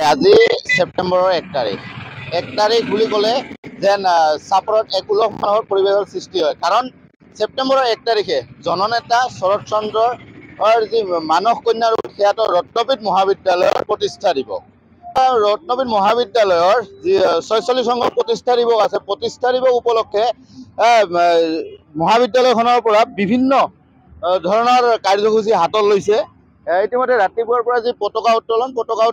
আজি সেপ্টেম্বৰৰ 1 তাৰিখ বুলি ক'লে যেন চাপৰত এক উলহ মালহৰ পৰিৱেশৰ সৃষ্টি হয়। কাৰণ সেপ্টেম্বৰৰ 1 তাৰিখে জননেতা শৰৎ চন্দ্ৰৰ যি মানস কন্যা খ্যাত ৰত্নপীঠ মহাবিদ্যালয়ৰ প্ৰতিষ্ঠা দিৱস। ৰত্নপীঠ মহাবিদ্যালয়ৰ যি 46সংখ্যক প্ৰতিষ্ঠা দিৱস আছে, প্ৰতিষ্ঠা দিৱস উপলক্ষে মহাবিদ্যালয়খনৰ পৰা বিভিন্ন ধৰণৰ কাৰ্যসূচী হাতত লৈছে। ইতিমধ্যে ৰাতিপুৱাৰ পৰা যি পতাকা উত্তোলন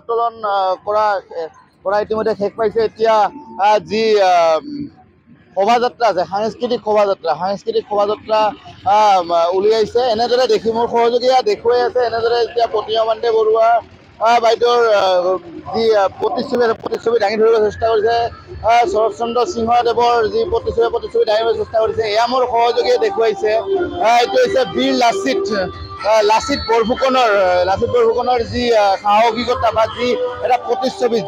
কৰা ইতিমধ্যে শেষ পাইছে। এতিয়া যি শোভাযাত্ৰা আছে, সাংস্কৃতিক শোভাযাত্ৰা উলিয়াইছে। এনেদৰে দেখি মোৰ সহযোগীয়ে দেখুৱাই আছে। এনেদৰে এতিয়া প্ৰতিমা পাণ্ডে বৰুৱা বাইদেউৰ যি প্ৰতিচ্ছবি দাঙি ধৰিব চেষ্টা কৰিছে। শৰৎ চন্দ্ৰ সিংহদেৱৰ যি প্ৰতিচ্ছবি দাঙিব চেষ্টা কৰিছে। এয়া মোৰ সহযোগীয়ে দেখুৱাইছে। এইটো হৈছে বীৰ লাচিত বৰফুকনৰ যি সাহসিকতা বা যি এটা প্ৰতিচ্ছবি,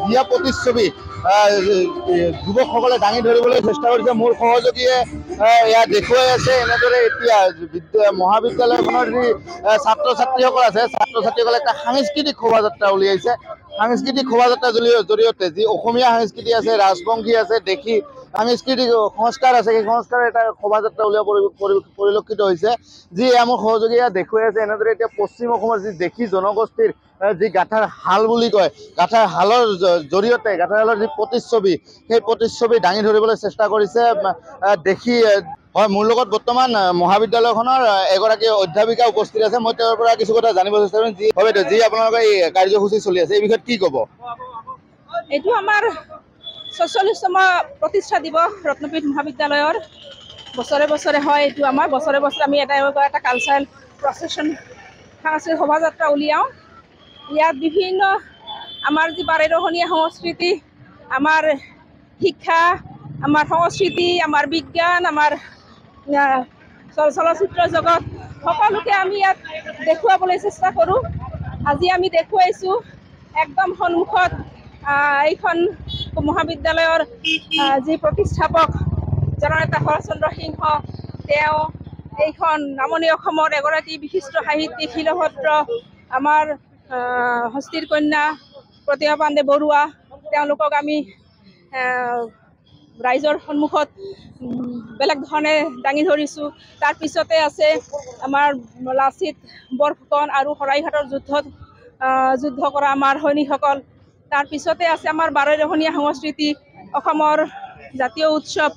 যুৱকসকলে দাঙি ধৰিবলৈ চেষ্টা কৰিছে। মোৰ সহযোগীয়ে এয়া দেখুৱাই আছে। এনেদৰে এতিয়া মহাবিদ্যালয়খনৰ যি ছাত্ৰ ছাত্ৰীসকল আছে, ছাত্ৰ ছাত্ৰীসকলে এটা সাংস্কৃতিক শোভাযাত্ৰা উলিয়াইছে। সাংস্কৃতিক শোভাযাত্ৰাৰ জৰিয়তে যি অসমীয়া সংস্কৃতি আছে, ৰাজবংশী আছে, দেশী সাংস্কৃতিক সংস্কাৰ আছে, সেই সংস্কাৰৰ এটা শোভাযাত্ৰা উলিওৱা পৰিলক্ষিত হৈছে। যি মোৰ সহযোগীয়ে দেখুৱাই আছে। এনেদৰে এতিয়া পশ্চিম অসমৰ যি দেশী জনগোষ্ঠীৰ যি গাঁথাৰ হাল বুলি কয়, গাঁথাৰ হালৰ জৰিয়তে গাঁথাৰ হালৰ যি প্ৰতিচ্ছবি, সেই প্ৰতিচ্ছবি দাঙি ধৰিবলৈ চেষ্টা কৰিছে দেখি হয়। মোৰ লগত বৰ্তমান মহাবিদ্যালয়খনৰ এগৰাকী অধ্যাপিকা উপস্থিত আছে। মই তেওঁৰ পৰা কিছু কথা জানিব চেষ্টা কৰিম। যি আপোনালোকৰ এই কাৰ্যসূচী চলি আছে, এই বিষয়ত কি ক'ব? এইটো আমাৰ 46তম প্ৰতিষ্ঠা দিৱস ৰত্নপীঠ মহাবিদ্যালয়ৰ। বছৰে বছৰে হয় এইটো আমাৰ। বছৰে বছৰে আমি এটা কালচাৰেল প্ৰচেশ্যন, সাংস্কৃতিক শোভাযাত্ৰা উলিয়াওঁ। ইয়াত বিভিন্ন আমাৰ যি বাৰেৰহণীয়া সংস্কৃতি, আমাৰ শিক্ষা, আমাৰ সংস্কৃতি, আমাৰ বিজ্ঞান, আমাৰ চলচ্চিত্ৰ জগত, সকলোকে আমি ইয়াত দেখুৱাবলৈ চেষ্টা কৰোঁ। আজি আমি দেখুৱাইছোঁ একদম সন্মুখত এইখন মহাবিদ্যালয়ৰ যি প্ৰতিষ্ঠাপক জননেতা শৰৎ চন্দ্ৰ সিংহ, তেওঁ এইখন নামনি অসমৰ এগৰাকী বিশিষ্ট সাহিত্যিক শিলভদ্ৰ, আমাৰ হস্তীৰ কন্যা প্ৰতিমা পাণ্ডে বৰুৱা, তেওঁলোকক আমি ৰাইজৰ সন্মুখত বেলেগ ধৰণে দাঙি ধৰিছোঁ। তাৰপিছতে আছে আমাৰ লাচিত বৰফুকন আৰু শৰাইঘাটৰ যুদ্ধ কৰা আমাৰ সৈনিকসকল। তাৰপিছতে আছে আমাৰ বাৰেৰহণীয়া সংস্কৃতি, অসমৰ জাতীয় উৎসৱ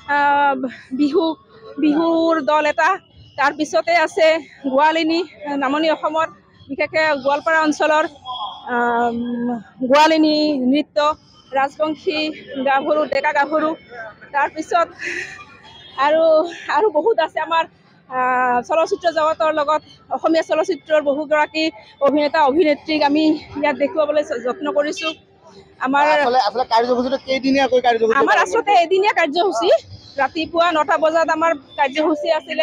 বিহুৰ দল এটা। তাৰপিছতে আছে গোৱালিনী, নামনি অসমৰ বিশেষকৈ গোৱালপাৰা অঞ্চলৰ গোৱালিনী নৃত্য, ৰাজবংশী গাভৰু, ডেকা গাভৰু। তাৰপিছত আৰু বহুত আছে আমাৰ চলচ্চিত্ৰ জগতৰ লগত। অসমীয়া চলচ্চিত্ৰৰ বহুগৰাকী অভিনেতা অভিনেত্ৰীক আমি ইয়াত দেখুৱাবলৈ যত্ন কৰিছোঁ। আমাৰ আচলতে এদিনীয়া কাৰ্যসূচী। ৰাতিপুৱা 9টা বজাত আমাৰ কাৰ্যসূচী আছিলে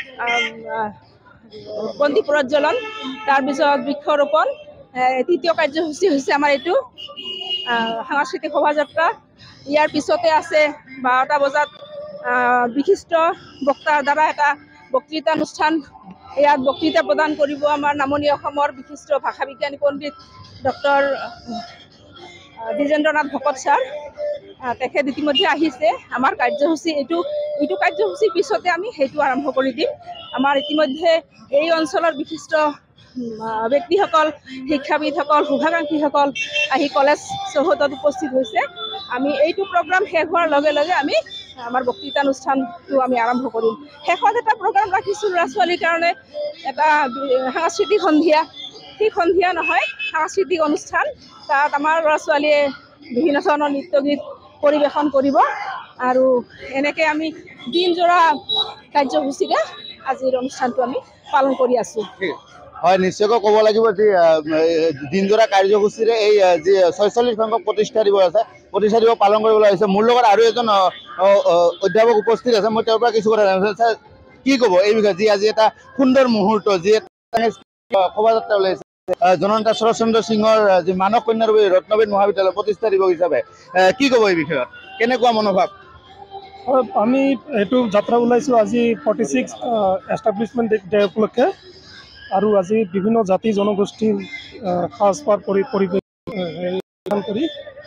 বন্তি প্ৰজ্বলন, তাৰপিছত বৃক্ষৰোপণ। তৃতীয় কাৰ্যসূচী হৈছে আমাৰ এইটো সাংস্কৃতিক শোভাযাত্ৰা। ইয়াৰ পিছতে আছে 12টা বজাত বিশিষ্ট বক্তাৰ দ্বাৰা এটা বক্তৃতানুষ্ঠান। ইয়াত বক্তৃতা প্ৰদান কৰিব আমাৰ নামনি অসমৰ বিশিষ্ট ভাষা বিজ্ঞানী পণ্ডিত ডক্টৰ দ্বিজেন্দ্ৰনাথ ভকত ছাৰ। তেখেত ইতিমধ্যে আহিছে। আমাৰ কাৰ্যসূচী এইটো কাৰ্যসূচীৰ পিছতে আমি সেইটো আৰম্ভ কৰি দিম। আমাৰ ইতিমধ্যে এই অঞ্চলৰ বিশিষ্ট ব্যক্তিসকল, শিক্ষাবিদসকল, শুভাকাংক্ষীসকল আহি কলেজ চৌহদত উপস্থিত হৈছে। আমি এইটো প্ৰগ্ৰাম শেষ হোৱাৰ লগে লগে আমি আমাৰ বক্তৃতানুষ্ঠানটো আমি আৰম্ভ কৰিম। শেষত এটা প্ৰগ্ৰাম ৰাখিছোঁ ল'ৰা ছোৱালীৰ কাৰণে, এটা সাংস্কৃতিক সন্ধিয়া। ঠিক সন্ধিয়া নহয়, সাংস্কৃতিক অনুষ্ঠান। তাত আমাৰ ল'ৰা ছোৱালীয়ে বিভিন্ন ধৰণৰ নৃত্য গীত পৰিৱেশন কৰিব। আৰু এনেকৈ আমি দিনজোৰা কাৰ্যসূচীৰে আজিৰ অনুষ্ঠানটো আমি পালন কৰি আছোঁ। হয়, নিশ্চয়কৈ ক'ব লাগিব যে দিনজোৰা কাৰ্যসূচীৰে এই যি 46সংখ্যক প্ৰতিষ্ঠা দিৱস আছে, প্ৰতিষ্ঠা দিৱস পালন কৰিবলৈ আহিছে। মোৰ লগত আৰু এজন অধ্যাপক উপস্থিত আছে। মই তেওঁৰ পৰা কিছু কথা জানিছোঁ। ছাৰ, কি ক'ব এই বিষয়ে? যি আজি এটা সুন্দৰ মুহূৰ্ত, যি শোভাযাত্ৰা ওলাইছে জননেতা শৰৎ চন্দ্ৰ সিংহৰ যি মানস কন্যা ৰত্নপীঠ মহাবিদ্যালয় প্ৰতিষ্ঠা দিৱস হিচাপে, কি ক'ব এই বিষয়ত? কেনেকুৱা মনোভাৱ? আমি এইটো যাত্ৰা ওলাইছোঁ আজি 46 এষ্টাব্লিছমেণ্ট ডে উপলক্ষে। আৰু আজি বিভিন্ন জাতি জনগোষ্ঠীৰ সাজপাৰ পৰিৱেশ কৰি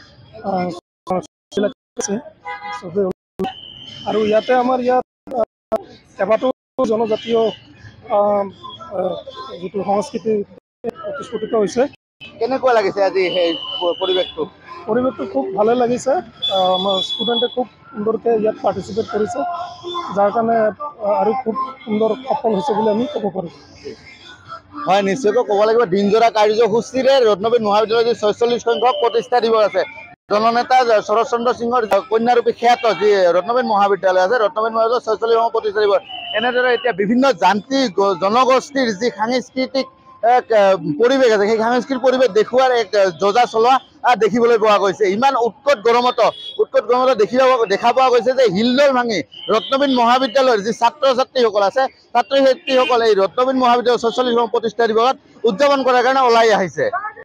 চবেই আৰু ইয়াতে আমাৰ ইয়াত কেইবাটাও জনজাতীয় যিটো সংস্কৃতি প্ৰতিস্ফুটিত হৈছে। কেনেকুৱা লাগিছে আজি সেই পৰিৱেশটো? পৰিৱেশটো খুব ভালে লাগিছে। আমাৰ ষ্টুডেণ্টে খুব সুন্দৰকৈ ইয়াত পাৰ্টিচিপেট কৰিছে, যাৰ কাৰণে আৰু খুব সুন্দৰ সফল হৈছে বুলি আমি ক'ব পাৰোঁ। হয়, নিশ্চয়কৈ ক'ব লাগিব দিনজোৰা কাৰ্যসূচীৰে ৰত্নবিদ মহাবিদ্যালয়ৰ 46 সংখ্যক প্ৰতিষ্ঠা দিৱস আছে। জননেতা শৰৎ চন্দ্ৰ সিঙৰ কন্যাৰূপী খ্যাত যি ৰত্নবিদ মহাবিদ্যালয় আছে, ৰত্নবিদ মহাবিদ্যালয় 46 সংখ্যক প্ৰতিষ্ঠা দিৱস। এনেদৰে এতিয়া বিভিন্ন যান্ত্ৰিক জনগোষ্ঠীৰ যি সাংস্কৃতিক পৰিৱেশ আছে, সেই সাংস্কৃতিক পৰিৱেশ দেখুওৱাৰ এক যজা চলোৱা দেখিবলৈ পোৱা গৈছে। ইমান উৎকট গৰমতো দেখা পোৱা গৈছে যে হিলদল ভাঙি ৰত্নবিদ মহাবিদ্যালয়ৰ যি ছাত্ৰ ছাত্ৰীসকল আছে, ছাত্ৰ ছাত্ৰীসকলে এই ৰত্নবিদ মহাবিদ্যালয়ৰ 46 সংখ্যক প্ৰতিষ্ঠা দিৱসত উদযাপন কৰাৰ কাৰণে ওলাই আহিছে।